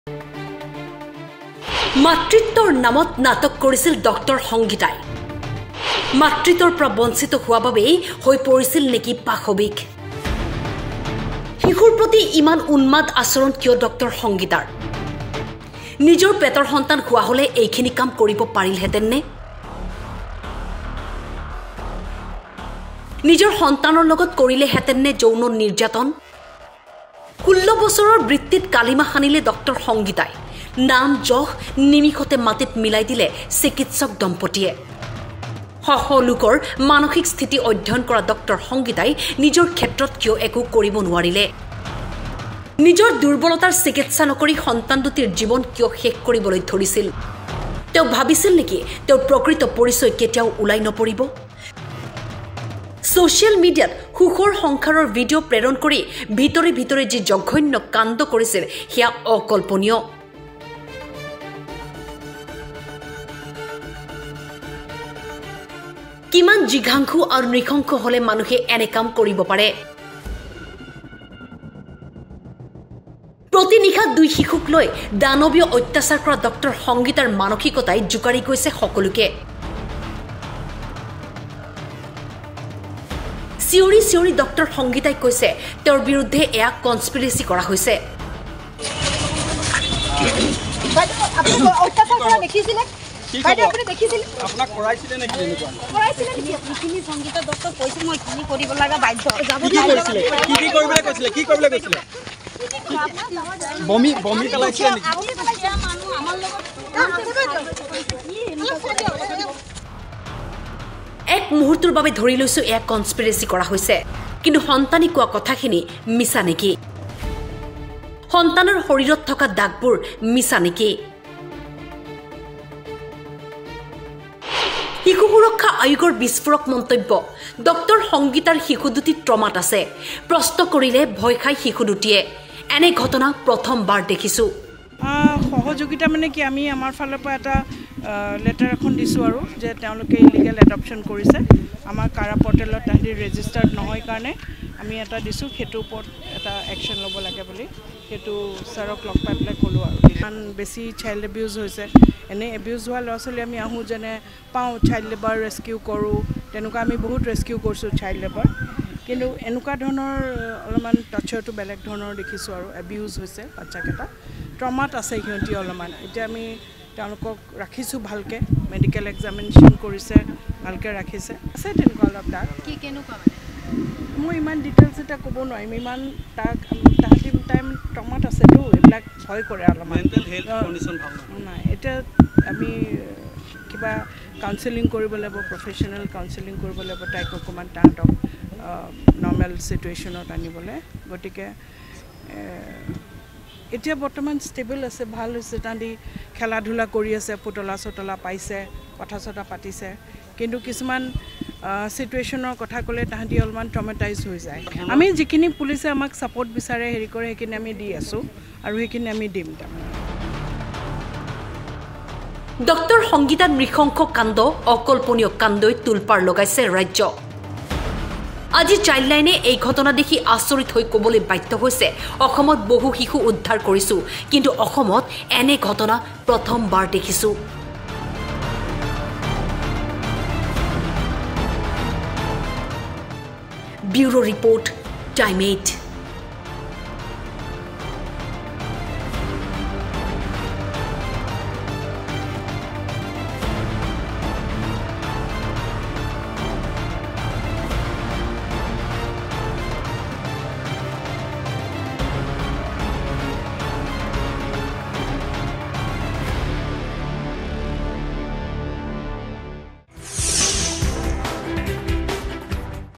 মাতৃত্বৰ নামত নাটক কৰিছিল ডক্টৰ সংগীতাই মাতৃত্বৰ পৰা বঞ্চিত হোৱা বাবেই হৈ পৰিছিল নেকি পাশবিক শিশুৰ প্ৰতি ইমান উন্মাদ আচৰণ কিয় ডক্টৰ সংগীতাৰ নিজৰ পেটৰ সন্তান হোৱা হলে এইখিনি কাম কৰিব পাৰিলহেঁতেন নে নিজৰ সন্তানৰ লগত কৰিলেহেঁতেন নে যৌন নিৰ্যাতন 16 বছৰৰ বৃত্তিত কালিমা হানিলে ডক্টৰ সংগীতাই নাম জহ নিমিষতে মাটিত মিলাই দিলে চিকিৎসক দম্পতীয়ে সকলোকৰ মানসিক স্থিতি অধ্যয়ন কৰা ডক্টৰ সংগীতাই নিজৰ ক্ষেত্ৰত কিয় একো কৰিব নোৱাৰিলে নিজৰ দুৰ্বলতাৰ চিকিৎসা নকৰি সন্তান দুটিৰ জীৱন কিয় শেষ কৰিবলৈ ধৰিছিল তেওঁ ভাবিছিল নেকি তেওঁ প্ৰকৃত পৰিচয় কেতিয়াও ওলাই নপৰিব সোশ্যাল মিডিয়াত সুখৰ সংসাৰৰ ভিডিঅ' প্ৰেৰণ কৰি ভিতৰে ভিতৰে যি জঘন্য কাণ্ড কৰিছিল সেয়া অকল্পনীয় কিমান জিঘাংখু আৰু নৃশংস হলে মানুহে এনে কাম কৰিব পাৰে প্ৰতিনিশা দুই শিশুক লৈ দানৱীয় অত্যাচাৰ কৰা ডক্টৰ সংগীতাৰ মানসিকতাই জুকাৰি গৈছে সকলোকে চিঞৰি চিঞৰি ডক্টৰ সংগীতাই কৈছে তেওঁৰ বিৰুদ্ধে এয়া কনস্পিৰেচি কৰা হৈছে বাইদেউ আপুনি দেখিছিল আপোনাক কৰাইছিলে নেকি এনেকুৱা কৰাইছিলে নেকি আপুনি সংগীত ডক্টৰ কৈছিল মই কি কৰিব লাগা বাধ্য যাব কি কৰিছিলে কি কৰিবলৈ কৈছিলে কি কৰিবলৈ কৈছিলে বমি পেলাইছিলে নেকি আপুনি পেলাইছে মানুহ আমাৰ লগত এক মুহূৰ্তৰ বাবে ধৰি লৈছো এয়া কনস্পিৰেচি কৰা হৈছে কিন্তু সন্তানী কোৱা কথাখিনি মিছা নেকি সন্তানৰ শৰীৰত থকা দাগবোৰ মিছা নেকি শিশু সুৰক্ষা আয়োগৰ বিস্ফোৰক মন্তব্য ডক্টৰ সংগীতাৰ শিশু দুটি ট্ৰমাত আছে প্ৰশ্ন কৰিলে ভয় খাই শিশু দুটিয়ে এনে ঘটনা প্ৰথমবাৰ দেখিছো সহযোগিতা মানে কি আমি আমাৰ ফালৰ পৰা এটা লেটাৰ এখন দিছো আৰু যে তেওঁলোকে ইলিগেল এডপশন কৰিছে আমাৰ কাৰা পৰ্টেলত তাহাঁতি ৰেজিষ্টাৰ্ড নহয় কাৰণে আমি এটা দিছো সেইটো ওপৰত এটা একশ্যন ল'ব লাগে বুলি সেইটো ছাৰক লগ পাই পেলাই ক'লোঁ আৰু ইমান বেছি চাইল্ড এবিউজ হৈছে এনে এবিউজ হোৱা ল'ৰা ছোৱালী আমি আহোঁ যেনে পাওঁ চাইল্ড লেবাৰ ৰেস্কিউ কৰোঁ তেনেকুৱা আমি বহুত ৰেস্কিউ কৰিছোঁ চাইল্ড লেবাৰ কিন্তু এনেকুৱা ধৰণৰ অলপমান টাৰ্চাৰটো বেলেগ ধৰণৰ দেখিছোঁ আৰু এবিউজ হৈছে বাচ্চাকেইটা ট্ৰমাত আছে সিহঁতি অলপমান এতিয়া আমি তেওঁলোকক ৰাখিছোঁ ভালকৈ মেডিকেল এক্সামিনেশ্যন কৰিছে ভালকৈ ৰাখিছে আছে তেনেকুৱা অলপ তাক কি কেনেকুৱা মই ইমান ডিটেইলছ এটা ক'ব নোৱাৰিম ইমান তাহাঁতি টাইম ট্ৰমাত আছেতো এইবিলাক ভয় কৰে অলপমান নাই এতিয়া আমি কিবা কাউন্সেলিং কৰিব লাগিব প্ৰফেশ্যনেল কাউন্সেলিং কৰিব লাগিব তাইক অকণমান তাহাঁতক নৰ্মেল চিটুৱেশ্যনত আনিবলৈ গতিকে এতিয়া বৰ্তমান ষ্টেবল আছে ভাল হৈছে তাহাঁতি খেলা ধূলা কৰি আছে পুতলা চতলা পাইছে কথা চথা পাতিছে কিন্তু কিছুমান চিটুৱেশ্যনৰ কথা ক'লে তাহাঁতি অলপমান ট্ৰমেটাইজ হৈ যায় আমি যিখিনি পুলিচে আমাক ছাপৰ্ট বিচাৰে হেৰি কৰে সেইখিনি আমি দি আছোঁ আৰু সেইখিনি আমি দিম তাৰমানে ডক্টৰ সংগীতাৰ নৃশংস কাণ্ড অকল্পনীয় কাণ্ডই তুলপাৰ লগাইছে ৰাজ্য আজি চাইল্ড লাইনে এই ঘটনা দেখি আচৰিত হৈ ক'বলৈ বাধ্য হৈছে অসমত বহু শিশু উদ্ধাৰ কৰিছো কিন্তু অসমত এনে ঘটনা প্ৰথমবাৰ দেখিছো ব্যুৰো ৰিপৰ্ট টাইম 8